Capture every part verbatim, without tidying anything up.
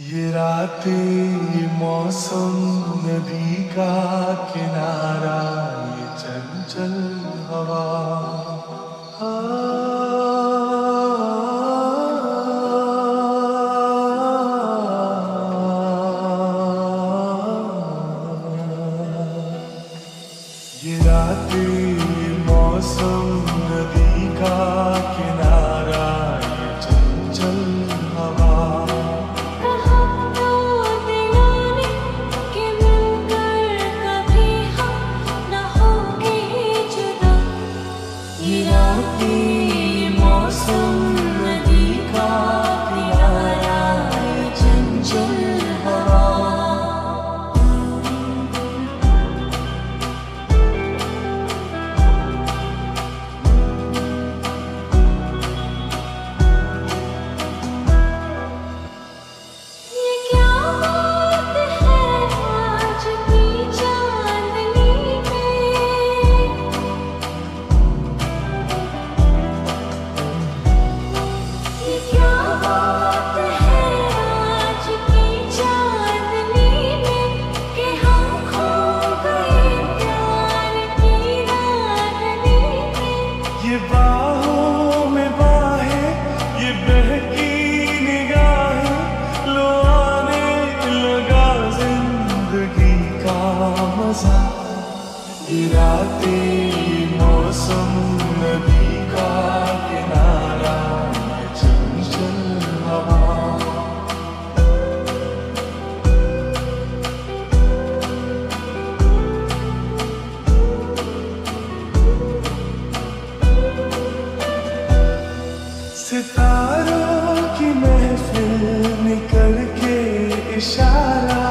ये रातें, ये मौसम, नदी का किनारा, ये चंचल हवा, ये रातें, ये मौसम, नदी का किनारा, ये चंचल हवा। ये बाहों में बाहें, ये बहकी निगाहें, लो आने लगा जिंदगी का मजा। ये रातें, ये मौसम, नदी का किनारा, ये चंचल हवा। सितारों की महफिल, निकल के इशारा,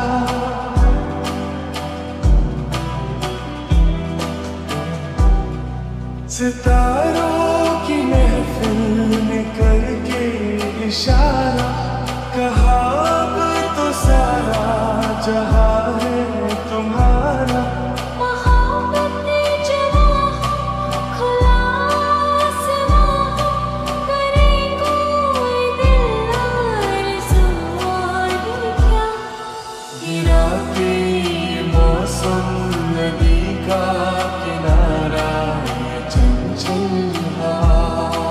सितारों की महफिल, निकल के इशारा, कहा अब तो सारा जहां है तुम्हारा। नदी का किनारा, ये चंचल हवा।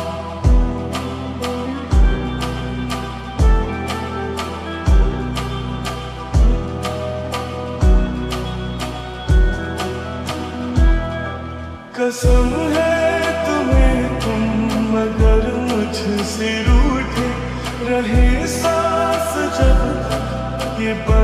कसम है तुम्हें तुम मगर मुझसे रूठे रहे सांस जब तक ये